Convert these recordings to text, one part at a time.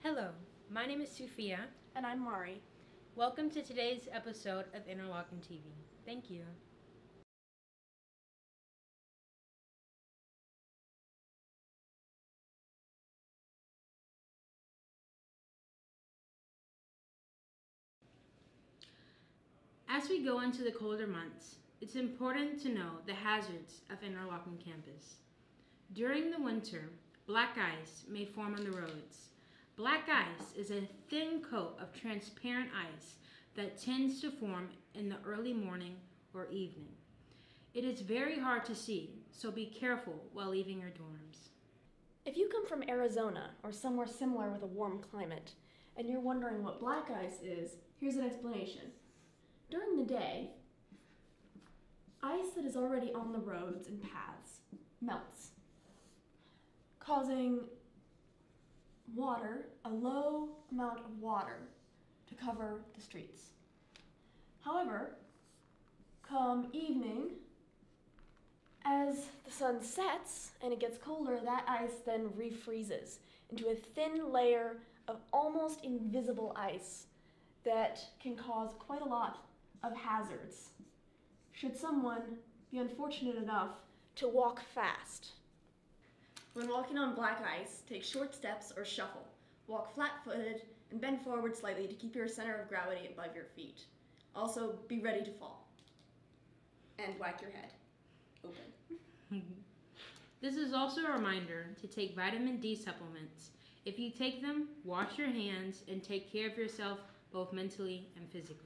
Hello, my name is Sophia. And I'm Mari. Welcome to today's episode of Interlochen TV. Thank you. As we go into the colder months, it's important to know the hazards of Interlochen campus. During the winter, black ice may form on the roads. Black ice is a thin coat of transparent ice that tends to form in the early morning or evening. It is very hard to see, so be careful while leaving your dorms. If you come from Arizona or somewhere similar with a warm climate, and you're wondering what black ice is, here's an explanation. During the day, ice that is already on the roads and paths melts, causing a low amount of water to cover the streets. However, come evening, as the sun sets and it gets colder, that ice then refreezes into a thin layer of almost invisible ice that can cause quite a lot of hazards should someone be unfortunate enough to walk fast. When walking on black ice, take short steps or shuffle. Walk flat-footed and bend forward slightly to keep your center of gravity above your feet. Also, be ready to fall. And whack your head open. This is also a reminder to take vitamin D supplements. If you take them, wash your hands and take care of yourself both mentally and physically.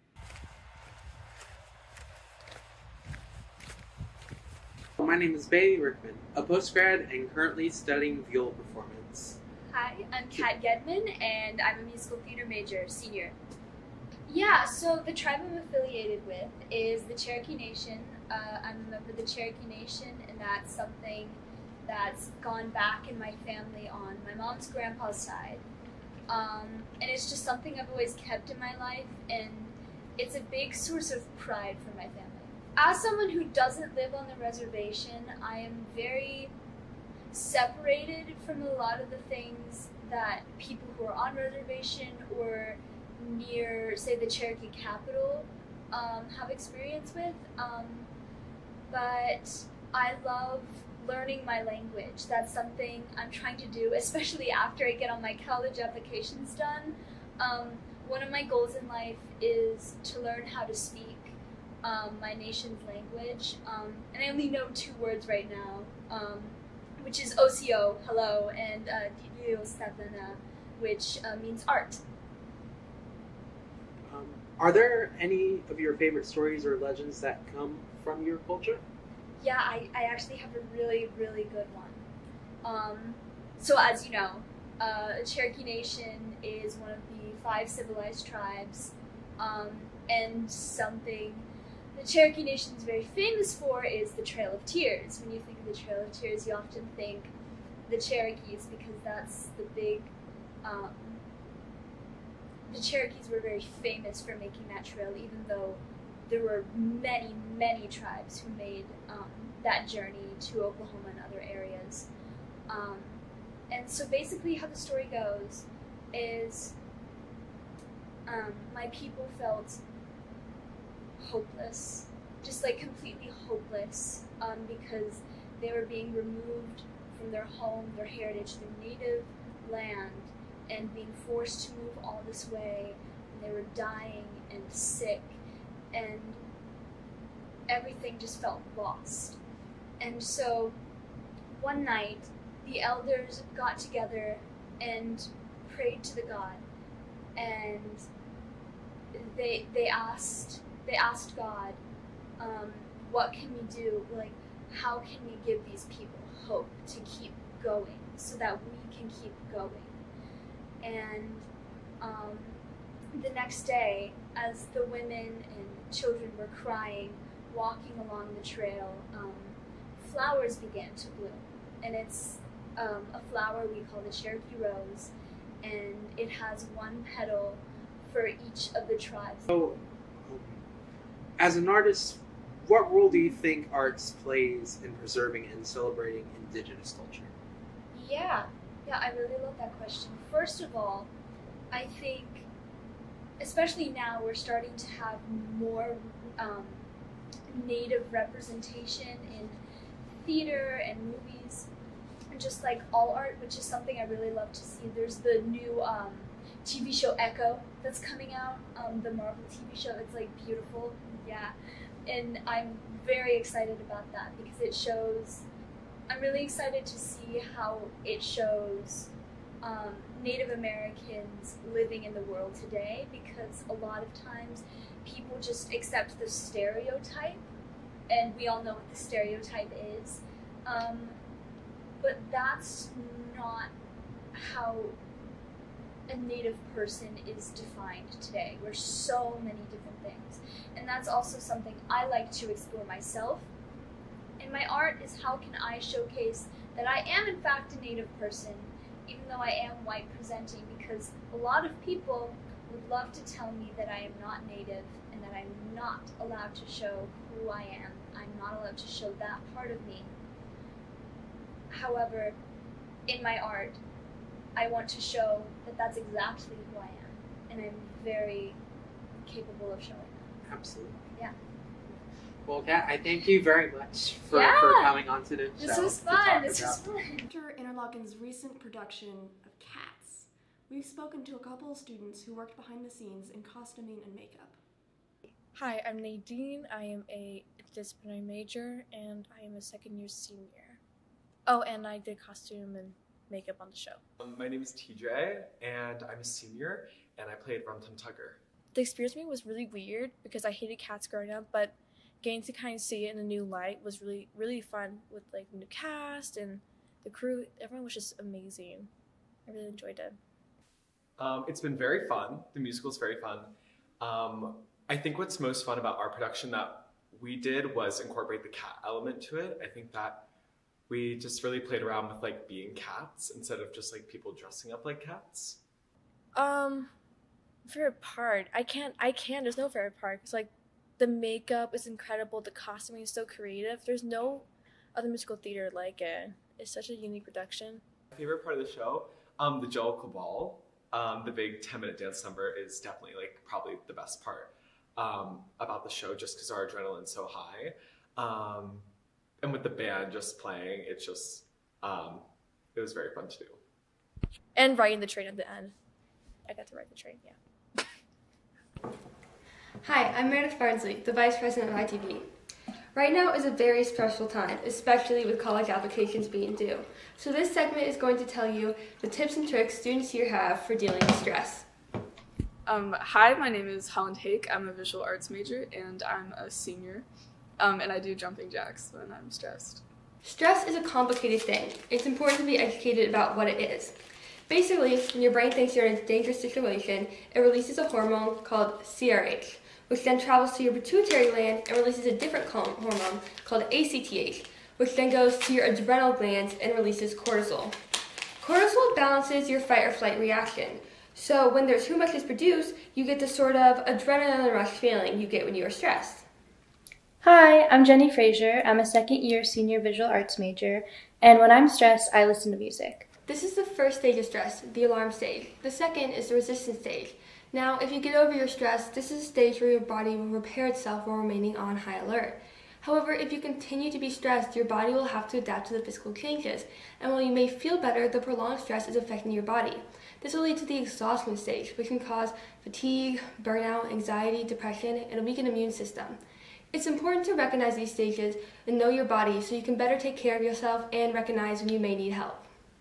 My name is Bailey Rickman, a postgrad and currently studying viola performance. Hi, I'm Kat Gedman, and I'm a musical theater major, senior. Yeah, so the tribe I'm affiliated with is the Cherokee Nation. I'm a member of the Cherokee Nation, and that's something that's gone back in my family on my mom's grandpa's side. And it's just something I've always kept in my life, and it's a big source of pride for my family. As someone who doesn't live on the reservation, I am very separated from a lot of the things that people who are on reservation or near, say, the Cherokee capital have experience with. But I love learning my language. That's something I'm trying to do, especially after I get all my college applications done. One of my goals in life is to learn how to speak my nation's language, and I only know 2 words right now, which is Osio, hello, and Diyo Statlana, which means art. Are there any of your favorite stories or legends that come from your culture? Yeah, I actually have a really, really good one. So as you know, the Cherokee Nation is one of the 5 civilized tribes, and something the Cherokee Nation is very famous for is the Trail of Tears. When you think of the Trail of Tears, you often think the Cherokees, because that's the big, the Cherokees were very famous for making that trail, even though there were many, many tribes who made that journey to Oklahoma and other areas. And so basically how the story goes is my people felt hopeless, just like completely hopeless, because they were being removed from their home, their heritage, their native land, and being forced to move all this way, and they were dying and sick, and everything just felt lost. And so one night the elders got together and prayed to the god, and they asked God, what can we do? Like, how can we give these people hope to keep going so that we can keep going? And the next day, as the women and children were crying, walking along the trail, flowers began to bloom. And it's a flower we call the Cherokee rose, and it has 1 petal for each of the tribes. So, as an artist, what role do you think arts plays in preserving and celebrating Indigenous culture? Yeah, I really love that question. First first of all, I think, especially now, we're starting to have more Native representation in theater and movies, and just like all art, which is something I really love to see. There's the new TV show Echo that's coming out, the Marvel TV show. It's like beautiful, yeah, and I'm very excited about that because it shows, I'm really excited to see how it shows Native Americans living in the world today, because a lot of times people just accept the stereotype, and we all know what the stereotype is, but that's not how a Native person is defined today. We're so many different things, and that's also something I like to explore myself. In my art is how can I showcase that I am in fact a Native person, even though I am white presenting, because a lot of people would love to tell me that I am not Native and that I'm not allowed to show who I am. I'm not allowed to show that part of me. However, in my art, I want to show that that's exactly who I am, and I'm very capable of showing that. Absolutely. Yeah. Well, Kat, I thank you very much for coming on to the show. This was fun. This was fun. After Interlochen's recent production of Cats, we've spoken to a couple of students who worked behind the scenes in costuming and makeup. Hi, I'm Nadine. I am a interdisciplinary major, and I am a second-year senior. Oh, and I did costume and makeup on the show. My name is TJ, and I'm a senior, and I played Rum Tum Tugger. The experience for me was really weird because I hated cats growing up, but getting to kind of see it in a new light was really, really fun with like the new cast and the crew. Everyone was just amazing. I really enjoyed it. It's been very fun. The musical's very fun. I think what's most fun about our production that we did was incorporate the cat element to it. I think that we just really played around with like being cats instead of just like people dressing up like cats. Favorite part? I can't, there's no favorite part. It's like the makeup is incredible, the costuming is so creative. There's no other musical theater like it. It's such a unique production. My favorite part of the show, the Joel Cabal, the big 10-minute dance number is definitely like probably the best part about the show, just because our adrenaline's so high. And with the band just playing, it's just, it was very fun to do. And riding the train at the end. I got to ride the train, yeah. Hi, I'm Meredith Barnsley, the Vice President of ITV. Right now is a very special time, especially with college applications being due. So this segment is going to tell you the tips and tricks students here have for dealing with stress. Hi, my name is Holland Hake. I'm a visual arts major and I'm a senior. And I do jumping jacks when I'm stressed. Stress is a complicated thing. It's important to be educated about what it is. Basically, when your brain thinks you're in a dangerous situation, it releases a hormone called CRH, which then travels to your pituitary gland and releases a different hormone called ACTH, which then goes to your adrenal glands and releases cortisol. Cortisol balances your fight or flight reaction. So when there's too much is produced, you get the sort of adrenaline rush feeling you get when you are stressed. Hi, I'm Jenny Frazier. I'm a second-year senior visual arts major, and when I'm stressed, I listen to music. This is the first stage of stress, the alarm stage. The second is the resistance stage. Now, if you get over your stress, this is a stage where your body will repair itself while remaining on high alert. However, if you continue to be stressed, your body will have to adapt to the physical changes, and while you may feel better, the prolonged stress is affecting your body. This will lead to the exhaustion stage, which can cause fatigue, burnout, anxiety, depression, and a weakened immune system. It's important to recognize these stages and know your body so you can better take care of yourself and recognize when you may need help.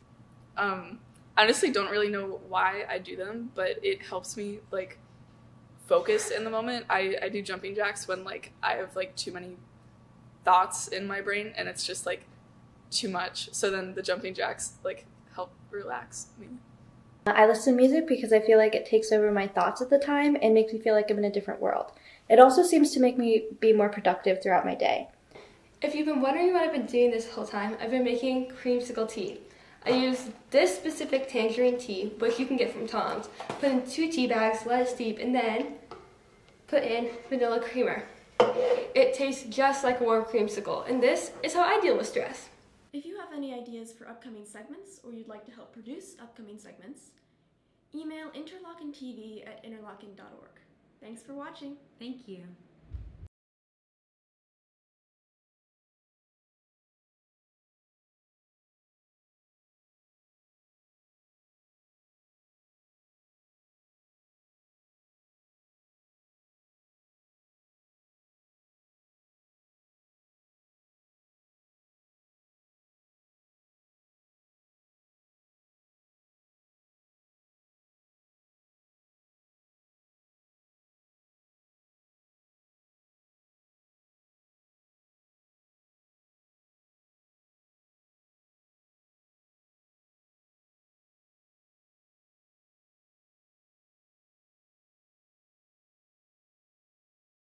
Honestly don't really know why I do them, but it helps me like focus in the moment. I do jumping jacks when like I have like too many thoughts in my brain and it's just like too much. So then the jumping jacks like help relax me. I listen to music because I feel like it takes over my thoughts at the time and makes me feel like I'm in a different world. It also seems to make me be more productive throughout my day. If you've been wondering what I've been doing this whole time, I've been making creamsicle tea. I use this specific tangerine tea, which you can get from Tom's, put in 2 tea bags, let it steep, and then put in vanilla creamer. It tastes just like a warm creamsicle, and this is how I deal with stress. If you have any ideas for upcoming segments or you'd like to help produce upcoming segments, Email interlochentv@interlochen.org. Thanks for watching. Thank you.